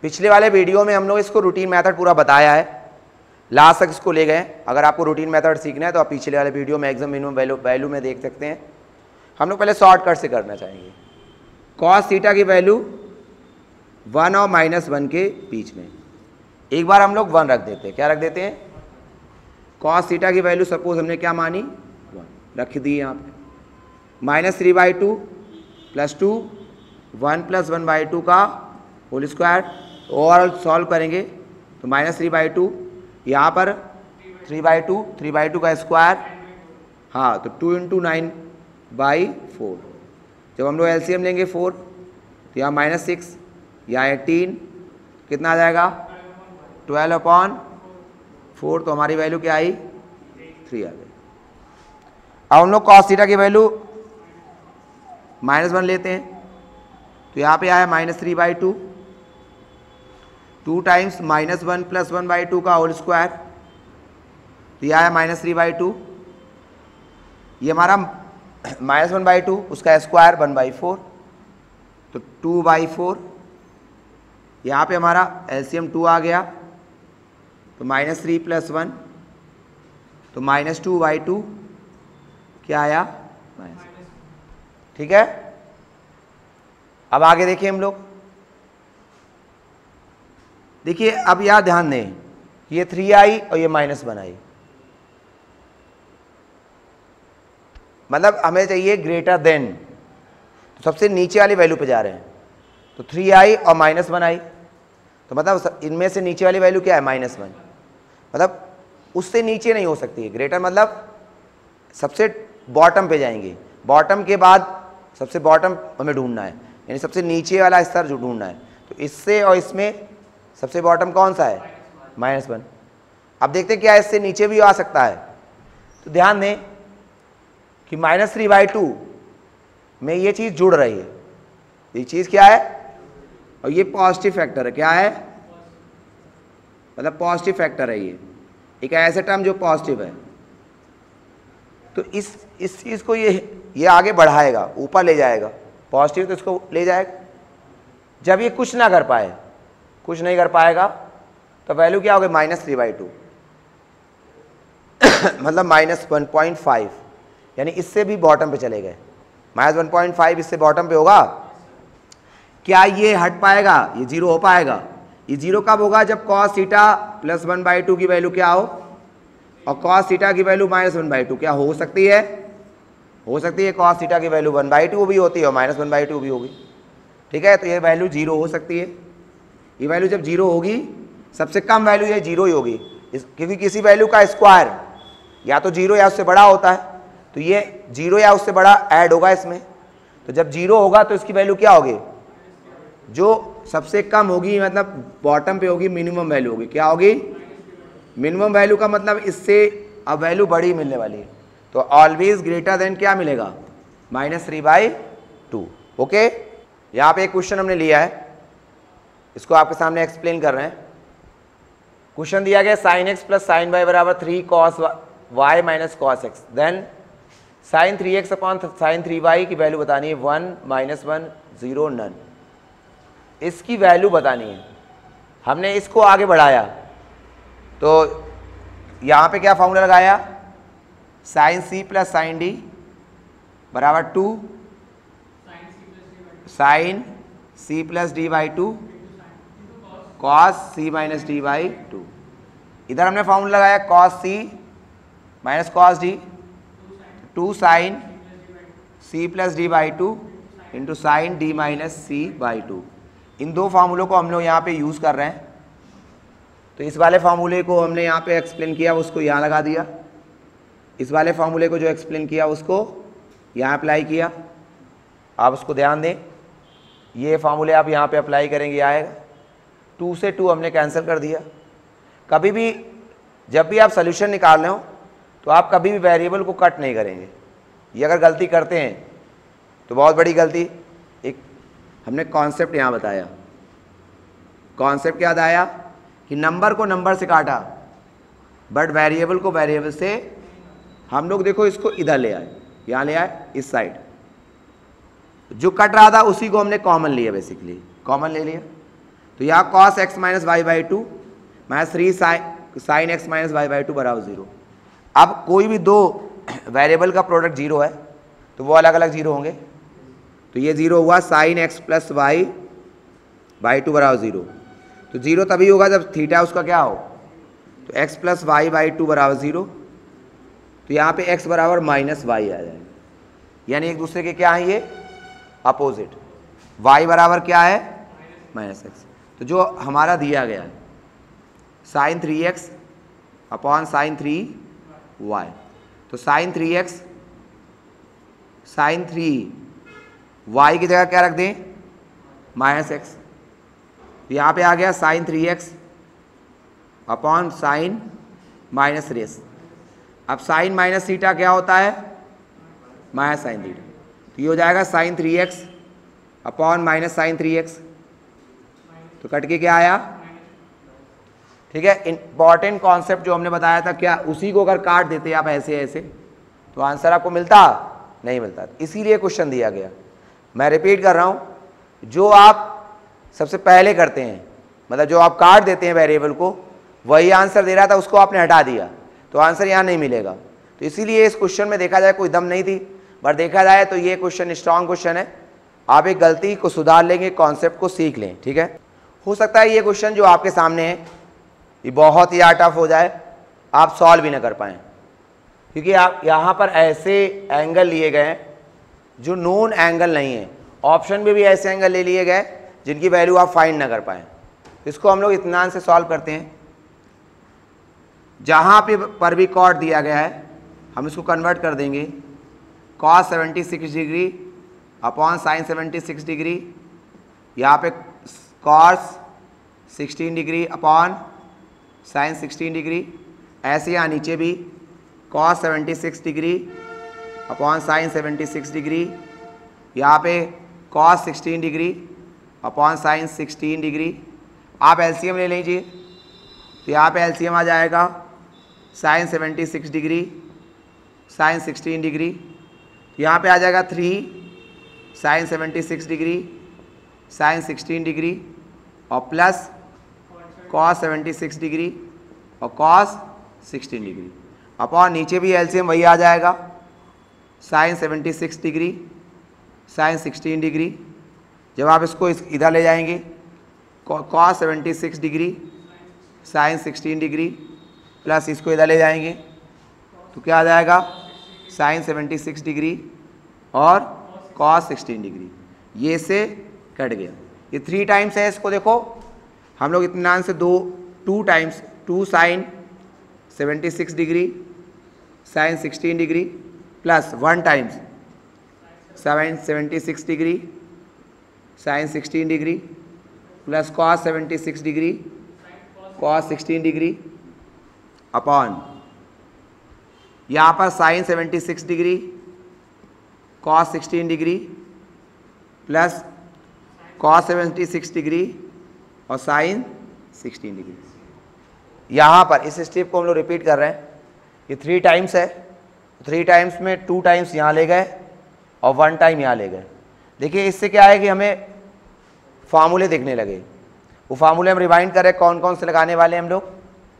पिछले वाले वीडियो में हम लोग इसको रूटीन मेथड पूरा बताया है, लास्ट तक इसको ले गए। अगर आपको रूटीन मेथड सीखना है तो आप पिछले वाले वीडियो में एक्सम मिनिमम वैल्यू में देख सकते हैं। हम लोग पहले शॉर्टकट से करना चाहेंगे। कॉस थीटा की वैल्यू 1 और -1 के बीच में, एक बार हम लोग 1 रख देते हैं। क्या रख देते हैं? कॉस थीटा की वैल्यू सपोज हमने क्या मानी 1 रख दी यहाँ पे। -3/2 + 2 1 + 1/2 का होल स्क्वायर। ओवरऑल सॉल्व करेंगे तो -3/2 यहाँ पर 3/2 का स्क्वायर, हाँ तो 2 × 9/4। जब हम लोग एलसीएम लेंगे 4 तो यहाँ -6 या 18 कितना आ जाएगा 12/4। तो हमारी वैल्यू क्या आई 3 आ गई। अब हम लोग कॉस थीटा की वैल्यू -1 लेते हैं तो यहाँ पे आया -3/2, 2 टाइम्स -1 + 1/2 का होल स्क्वायर, तो यह आया -3/2। ये हमारा -1/2 उसका स्क्वायर 1/4, तो 2/4। यहाँ पे हमारा एलसीएम 2 आ गया तो -3 + 1 तो -2/2 क्या आया ठीक है। अब आगे देखिए हम लोग, देखिए अब यहाँ ध्यान दें, ये 3i और ये -1i, मतलब हमें चाहिए ग्रेटर देन, तो सबसे नीचे वाली वैल्यू पे जा रहे हैं। तो 3i और -1i, तो मतलब इनमें से नीचे वाली वैल्यू क्या है -1, मतलब उससे नीचे नहीं हो सकती है। ग्रेटर मतलब सबसे बॉटम पे जाएंगे, बॉटम के बाद सबसे बॉटम हमें ढूंढना है, यानी सबसे नीचे वाला स्तर जो ढूंढना है। तो इससे और इसमें सबसे बॉटम कौन सा है -1। अब देखते हैं क्या इससे नीचे भी आ सकता है। तो ध्यान दें कि -3/2 में ये चीज़ जुड़ रही है, ये चीज़ क्या है, और ये पॉजिटिव फैक्टर है। क्या है, मतलब पॉजिटिव फैक्टर है, ये एक ऐसे टर्म जो पॉजिटिव है। तो इस चीज़ को ये आगे बढ़ाएगा, ऊपर ले जाएगा, पॉजिटिव तो इसको ले जाएगा। जब ये कुछ ना कर पाए, कुछ नहीं कर पाएगा, तो वैल्यू क्या होगी -3/2 मतलब -1.5, यानी इससे भी बॉटम पे चले गए। -1.5 इससे बॉटम पे होगा। क्या ये हट पाएगा, ये 0 हो पाएगा? ये 0 कब होगा? जब cos थीटा + 1/2 की वैल्यू क्या हो और cos थीटा की वैल्यू -1/2 क्या हो सकती है? हो सकती है। cos थीटा की वैल्यू 1/2 भी होती है और -1/2 भी होगी, ठीक है। तो ये वैल्यू 0 हो सकती है। ये वैल्यू जब 0 होगी, सबसे कम वैल्यू ये 0 ही होगी, क्योंकि किसी वैल्यू का स्क्वायर या तो 0 या उससे बड़ा होता है, तो ये 0 या उससे बड़ा ऐड होगा इसमें। तो जब 0 होगा तो इसकी वैल्यू क्या होगी, जो सबसे कम होगी, मतलब बॉटम पे होगी, मिनिमम वैल्यू होगी। क्या होगी? मिनिमम वैल्यू का मतलब इससे अब वैल्यू बड़ी मिलने वाली है, तो ऑलवेज ग्रेटर देन क्या मिलेगा -3/2। ओके, यहाँ पे एक क्वेश्चन हमने लिया है, इसको आपके सामने एक्सप्लेन कर रहे हैं। क्वेश्चन दिया गया sin x + sin y = 3 cos y - cos x, then sin 3x / sin 3y की वैल्यू बतानी है 1 -1 0 नन। इसकी वैल्यू बतानी है। हमने इसको आगे बढ़ाया तो यहाँ पे क्या फॉर्मूला लगाया, sin c + sin d = 2 sin c + d/2 cos c - d/2। इधर हमने फॉर्मूला लगाया cos c - cos d 2 sin c + d/2 into sin d - c/2। इन दो फार्मूलों को हम लोग यहाँ पे यूज़ कर रहे हैं। तो इस वाले फार्मूले को हमने यहाँ पे एक्सप्लेन किया, उसको यहाँ लगा दिया। इस वाले फार्मूले को जो एक्सप्लेन किया उसको यहाँ अप्लाई किया। आप उसको ध्यान दें, ये फार्मूले आप यहाँ पे अप्लाई करेंगे आएगा। 2 से 2 हमने कैंसिल कर दिया। कभी भी जब भी आप सोल्यूशन निकाल रहे हो तो आप कभी भी वेरिएबल को कट नहीं करेंगे। ये अगर गलती करते हैं तो बहुत बड़ी गलती। एक हमने कॉन्सेप्ट यहाँ बताया, कॉन्सेप्ट क्या बताया कि नंबर को नंबर से काटा, बट वेरिएबल को वेरिएबल से हम लोग देखो इसको इधर ले आए, यहाँ ले आए इस साइड। जो कट रहा था उसी को हमने कॉमन लिया, बेसिकली कॉमन ले लिया। तो तो यहाँ cos x minus y by two minus 3 sine x minus y by two बराबर 0। अब कोई भी दो वेरिएबल का प्रोडक्ट 0 है तो वो अलग अलग 0 होंगे। तो ये 0 हुआ sine x plus y by two बराबर 0। तो 0 तभी होगा जब थीटा उसका क्या हो, तो x plus y by two बराबर 0। तो यहाँ पे x बराबर माइनस वाई आ जाएगा, यानी एक दूसरे के क्या है ये अपोजिट। y बराबर क्या है माइनस एक्स। तो जो हमारा दिया गया है sign 3x upon sign 3y, तो साइन 3x साइन 3y की जगह क्या रख दें माइनस एक्स। तो यहाँ पे आ गया साइन 3x अपॉन साइन माइनस रेस। अब साइन माइनस थीटा क्या होता है माइनस साइन थीटा, तो ये हो जाएगा sign 3x upon minus sign 3x। तो कट के क्या आया, ठीक है। इंपॉर्टेंट कॉन्सेप्ट जो हमने बताया था क्या, उसी को अगर काट देते आप ऐसे ऐसे तो आंसर आपको मिलता नहीं मिलता, इसीलिए क्वेश्चन दिया गया। मैं रिपीट कर रहा हूँ, जो आप सबसे पहले करते हैं मतलब जो आप काट देते हैं वेरिएबल को, वही आंसर दे रहा था उसको आपने हटा दिया तो आंसर यहाँ नहीं मिलेगा। तो इसीलिए इस क्वेश्चन में देखा जाए कोई दम नहीं थी, पर देखा जाए तो ये क्वेश्चन स्ट्रांग क्वेश्चन है। आप एक गलती को सुधार लेंगे, कॉन्सेप्ट को सीख लें, ठीक है। हो सकता है ये क्वेश्चन जो आपके सामने है ये बहुत ही टफ हो जाए, आप सॉल्व भी ना कर पाएँ, क्योंकि आप यहाँ पर ऐसे एंगल लिए गए हैं जो नोन एंगल नहीं है। ऑप्शन में भी ऐसे एंगल ले लिए गए जिनकी वैल्यू आप फाइंड ना कर पाएँ। इसको हम लोग इत्मीनान से सॉल्व करते हैं। जहाँ पे पर भी कॉट दिया गया है हम इसको कन्वर्ट कर देंगे cos 76 degree upon sine 76 degree, यहाँ पे cos 16 degree upon sine 16 degree. ऐसे यहाँ नीचे भी cos 76 degree upon sine 76 degree, यहाँ पे cos 16 degree upon sine 16 degree. आप एलसीएम ले लीजिए, तो यहाँ पे एलसीएम आ जाएगा साइन 76 डिग्री साइन 16 डिग्री, यहाँ पे आ जाएगा 3 साइन 76 डिग्री साइन 16 डिग्री और प्लस कॉस 76 डिग्री और कॉस 16 डिग्री अपॉन नीचे भी एलसीएम वही आ जाएगा साइन 76 डिग्री साइन 16 डिग्री। जब आप इसको इधर ले जाएंगे cos 76 degree sine 16 degree plus इसको इधर ले जाएंगे तो क्या आ जाएगा साइन 76 डिग्री और कॉस 16 डिग्री। ये से कट गया, ये 3 टाइम्स है। इसको देखो हम लोग इत्मीनान से 2 times 2 sine 76 degree sine 16 degree plus 1 times sine 76 degree sine 16 degree plus cos 76 degree cos 16 degree upon यहाँ पर sine 76 degree cos 16 degree plus cos 76 degree और साइन 16 डिग्री। यहाँ पर इस स्टेप को हम लोग रिपीट कर रहे हैं। ये 3 टाइम्स है, 3 टाइम्स में 2 टाइम्स यहाँ ले गए और 1 टाइम यहाँ ले गए। देखिए इससे क्या है कि हमें फार्मूले देखने लगे। वो फार्मूले हम रिवाइंड करें कौन कौन से लगाने वाले हैं हम लोग।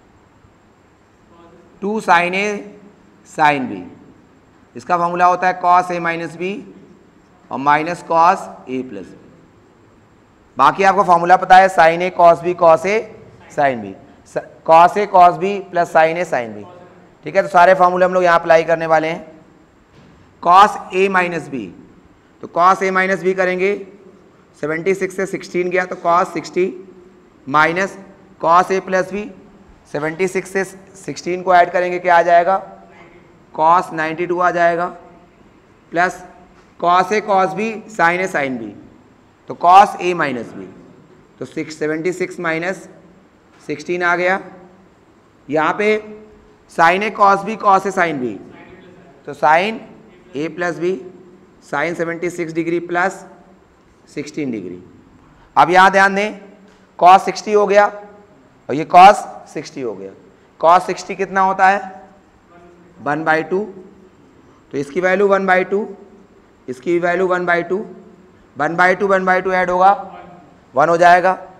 2 साइन ए साइन बी, इसका फार्मूला होता है कॉस ए माइनस बी और minus cos A plus B. बाकी आपको फार्मूला पता है sine A cos B cos A sine B, cos A cos B plus sine A sine B, ठीक है। तो सारे फार्मूले हम लोग यहाँ अप्लाई करने वाले हैं। कॉस ए माइनस बी, तो कॉस ए माइनस बी करेंगे 76 से 16 गया तो cos 60 minus cos A plus B 76 से 16 को ऐड करेंगे क्या आ जाएगा कॉस 92 आ जाएगा plus cos A cos B sine A sine B तो कॉस ए माइनस बी तो 76 माइनस 16 आ गया। यहाँ पे sine A cos B cos A sine B तो sine A plus B sine 76 degree plus 16 degree. अब यहाँ ध्यान दें कॉस 60 हो गया और ये कॉस 60 हो गया। कॉस 60 कितना होता है 1/2, तो इसकी वैल्यू 1/2, इसकी वैल्यू 1/2, 1/2 1/2 ऐड होगा 1 हो जाएगा।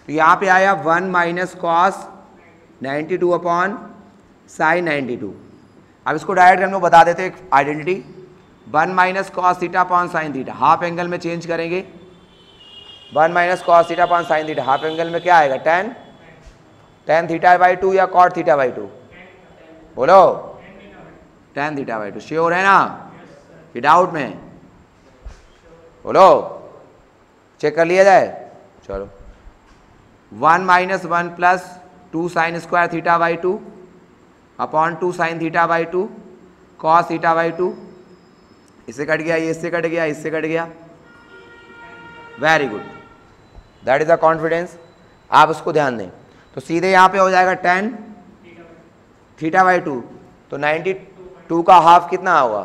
तो यहाँ पे आया 1 माइनस कॉस 92 अपॉन साइन 92। अब इसको डायरेक्ट हम लोग बता देते हैं एक identity, 1 minus cos theta upon sine theta, half angle में चेंज करेंगे, 1 minus cos theta upon sine theta, half angle में क्या आएगा, tan थीटा बाई 2 या कॉट थीटा बाई 2, बोलो tan थीटा बाई 2, श्योर है ना कि डाउट में, बोलो चेक कर लिया जाए। चलो 1 minus 1 plus 2 sine square theta by 2 upon 2 sine theta by 2 cos theta by 2, इससे कट गया, ये इससे कट गया, इससे कट गया, very good, that is the confidence. आप उसको ध्यान दें तो सीधे यहाँ पे हो जाएगा tan थीटा बाई 2, तो 92 का हाफ कितना होगा,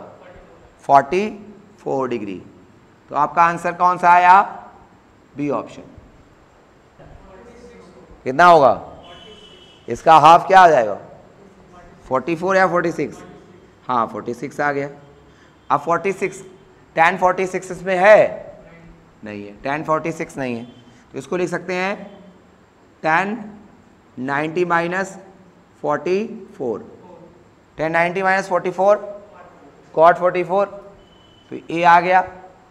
44 डिग्री। तो आपका आंसर कौन सा आया, बी ऑप्शन। कितना होगा, इसका हाफ क्या आ जाएगा, 44 या 46, हाँ 46 आ गया। अब 46 tan 46 इसमें है, नहीं है, tan 46 नहीं है, तो इसको लिख सकते हैं tan 90 minus 44, tan 90 minus 44 cot 44, तो ए आ गया।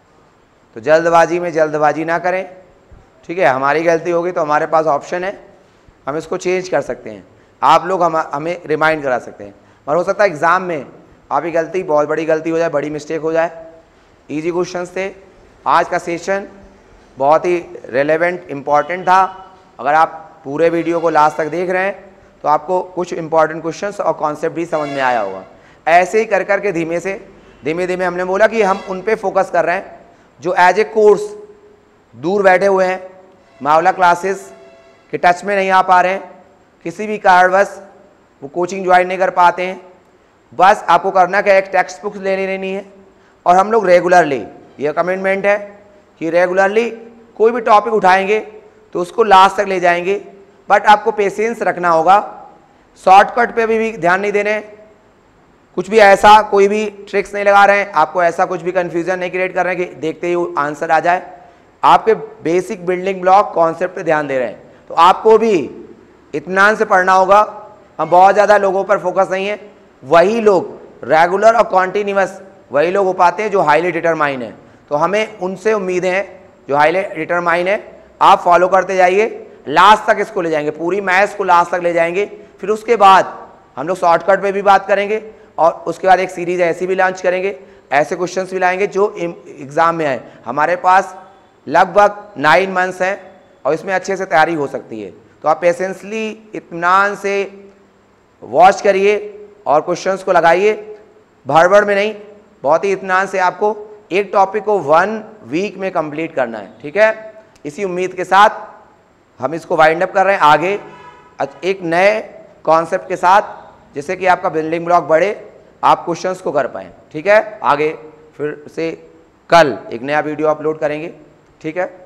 तो जल्दबाजी में जल्दबाजी ना करें, ठीक है, हमारी गलती होगी तो हमारे पास ऑप्शन है, हम इसको चेंज कर सकते हैं, आप लोग हमें रिमाइंड करा सकते हैं, और हो सकता है एग्ज़ाम में आपकी गलती बहुत बड़ी गलती हो जाए, बड़ी मिस्टेक हो जाए। इजी क्वेश्चंस थे, आज का सेशन बहुत ही रेलेवेंट इम्पॉर्टेंट था। अगर आप पूरे वीडियो को लास्ट तक देख रहे हैं तो आपको कुछ इंपॉर्टेंट क्वेश्चंस और कॉन्सेप्ट भी समझ में आया होगा। ऐसे ही कर करके धीमे धीमे हमने बोला कि हम उन पे फोकस कर रहे हैं जो एज ए कोर्स दूर बैठे हुए हैं, मावला क्लासेस के टच में नहीं आ पा रहे हैं, किसी भी कारणवश वो कोचिंग ज्वाइन नहीं कर पाते हैं। बस आपको करना क्या, एक टेक्स्ट बुक लेनी है, और हम लोग रेगुलरली, ये कमिटमेंट है कि रेगुलरली कोई भी टॉपिक उठाएंगे तो उसको लास्ट तक ले जाएंगे। बट आपको पेशेंस रखना होगा, शॉर्टकट पे भी ध्यान नहीं देने, कुछ भी ऐसा कोई भी ट्रिक्स नहीं लगा रहे हैं, आपको ऐसा कुछ भी कन्फ्यूजन नहीं क्रिएट कर रहे हैं कि देखते ही आंसर आ जाए। आपके बेसिक बिल्डिंग ब्लॉक कॉन्सेप्ट पे ध्यान दे रहे हैं, तो आपको भी इत्मीनान से पढ़ना होगा। हम बहुत ज़्यादा लोगों पर फोकस नहीं है, वही लोग रेगुलर और कॉन्टीन्यूअस वही लोग हो पाते हैं जो हाईली डिटरमाइन है। तो हमें उनसे उम्मीदें हैं जो हाईली डिटरमाइन है, आप फॉलो करते जाइए, लास्ट तक इसको ले जाएंगे, पूरी मैथ्स को लास्ट तक ले जाएंगे। फिर उसके बाद हम लोग शॉर्टकट पे भी बात करेंगे, और उसके बाद एक सीरीज ऐसी भी लॉन्च करेंगे, ऐसे क्वेश्चंस भी लाएंगे जो एग्ज़ाम में आए। हमारे पास लगभग 9 मंथ्स हैं और इसमें अच्छे से तैयारी हो सकती है। तो आप पेशेंसली इत्मीनान से वॉच करिए और क्वेश्चंस को लगाइए, भड़बड़ में नहीं, बहुत ही इत्मीनान से आपको एक टॉपिक को 1 वीक में कंप्लीट करना है, ठीक है। इसी उम्मीद के साथ हम इसको वाइंड अप कर रहे हैं आगे एक नए कॉन्सेप्ट के साथ, जिससे कि आपका बिल्डिंग ब्लॉक बढ़े, आप क्वेश्चंस को कर पाएँ, ठीक है। आगे फिर से कल एक नया वीडियो अपलोड करेंगे, ठीक है।